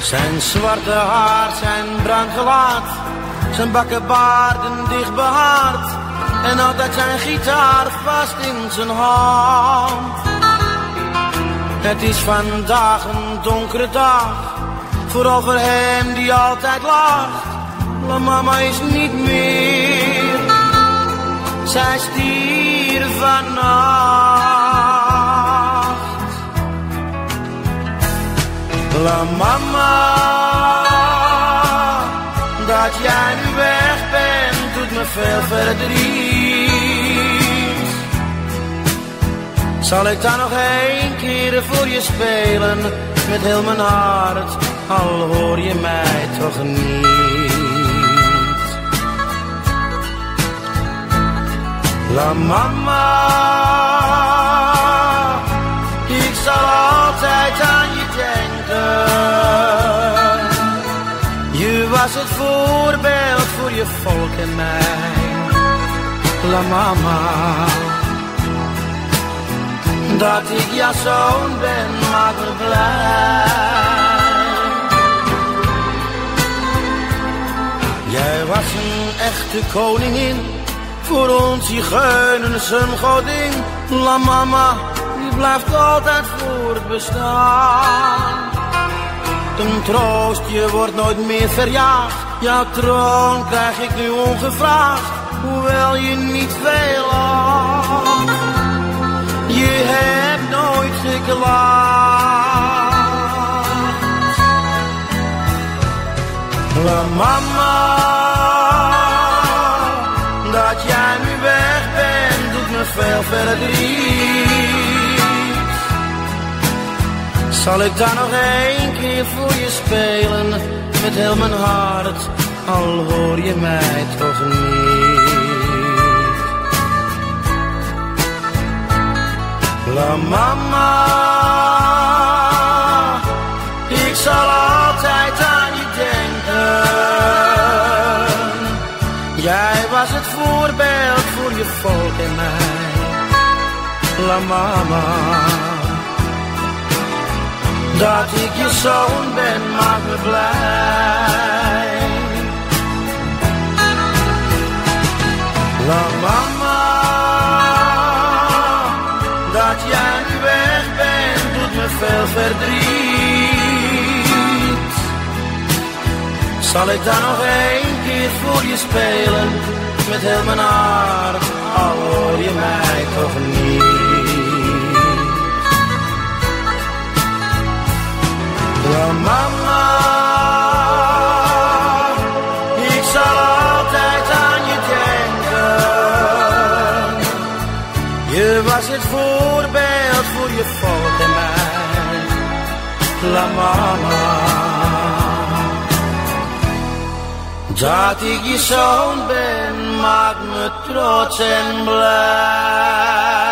Zijn zwarte haar, zijn bruin gelaat, zijn bakkenbaarden dicht behaard en altijd zijn gitaar vast in zijn hand. Het is vandaag een donkere dag, vooral voor hem die altijd lacht. La mama is niet meer, zij stierf vannacht. La mama, dat jij nu weg bent, doet me veel verdriet. Zal ik dan nog 1 keer voor je spelen, met heel mijn hart, al hoor je mij toch niet. La mama, ik zal altijd aan je denken. Je was het voorbeeld voor je volk en mij. La mama, dat ik jouw zoon ben, maakt me blij. Jij was een echte koningin, voor ons zigeuners een godin. La mama, die blijft altijd voortbestaan. Een troost, je wordt nooit meer verjaagd. Jouw troon krijg ik nu ongevraagd, hoewel je niet veel had. Je hebt nooit geklaagd. La mama, dat jij nu weg bent, doet me veel verdriet. Zal ik dan nog 1 keer voor je spelen, met heel mijn hart, al hoor je mij toch niet. La mama, ik zal altijd aan je denken. Jij was het voorbeeld voor je volk en mij. La mama, dat ik je zoon ben, maakt me blij. La mama, dat jij nu weg bent, doet me veel verdriet. Zal ik dan nog 1 keer voor je spelen, met heel mijn hart, al hoor je mij toch niet. La mama, ik zal altijd aan je denken. Je was het voorbeeld voor je volk en mij. La mama, dat ik je zoon ben, maakt me trots en blij.